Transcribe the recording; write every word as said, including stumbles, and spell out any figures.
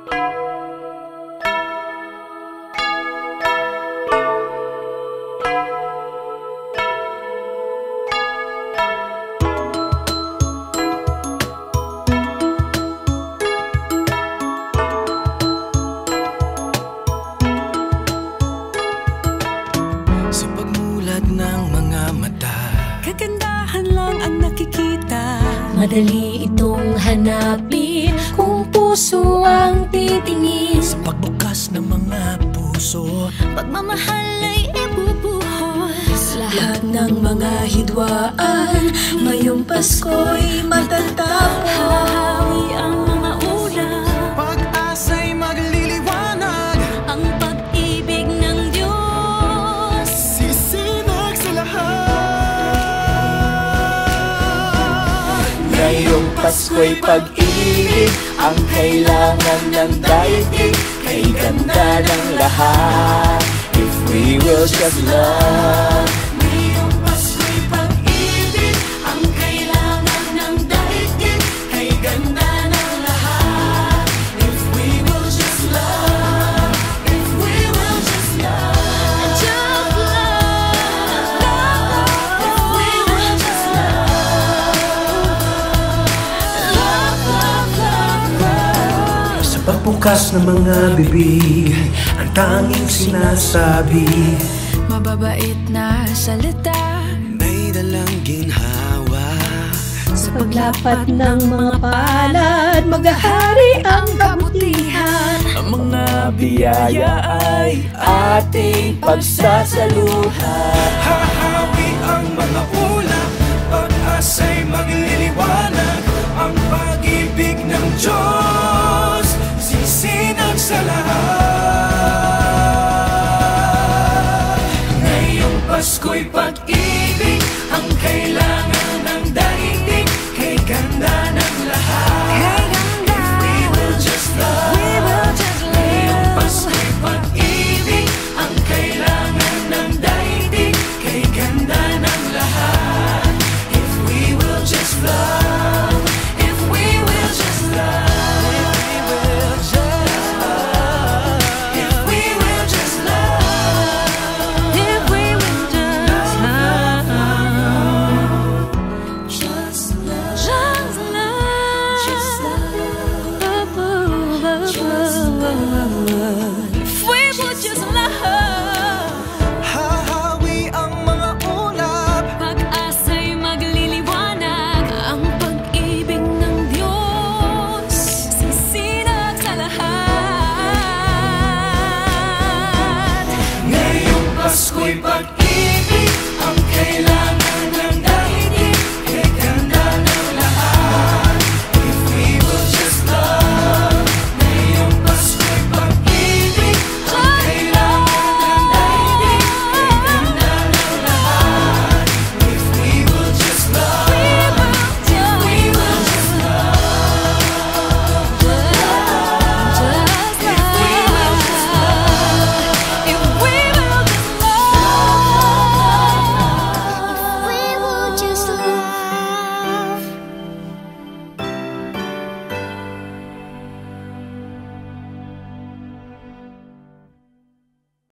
Madali itong hanapin kung puso ang titingin. Sa pagbukas ng mga puso, pagmamahal ay ibubuhos. Lahat ng mga hidwaan ngayong Pasko'y matatapos. Hahawi ang mga ulam, pag-asa'y magliliwanag. Ang pag-ibig ng Diyos sisinag sa lahat. Ngayong Pasko'y pag-ibig ang kailangan ng daigdig. Kay ganda ng lahat, if we will just love. Ngayong Pasko'y pag-ibig ang kailangan ng daigdig. Kay ganda ng lahat, if we will just love. If we will just love, just love, love. If we will just love, love, love, love, love. Sa pagbukas ng mga bibig, ang tanging sinasabi, mababait na salita, may dalang ginhawa. sa paglapat ng mga palad, maghahari ang kabutihan. Ang mga biyaya ay ating pagsasaluhan. Hahawi ang mga ulap, pag-asa'y magliliwanag. Ang pag-ibig ng Diyos sisinag sa lahat. Ngayong Pasko'y pag-ibig ang kailangan ng daigdig. Kay ganda ng lahat, if we will just love. Ngayong Pasko'y pag-ibig ang kailangan ng daigdig. Kay ganda ng lahat, if we will just love. If we will just love, if we will just love, if we will just love, just love, just love, just love, if we would just love. Hahawi ang mga ulap, Pag-asa'y magliliwanag. Ang pag-ibig ng Diyos sisinag sa lahat. ngayong Pasko'y pag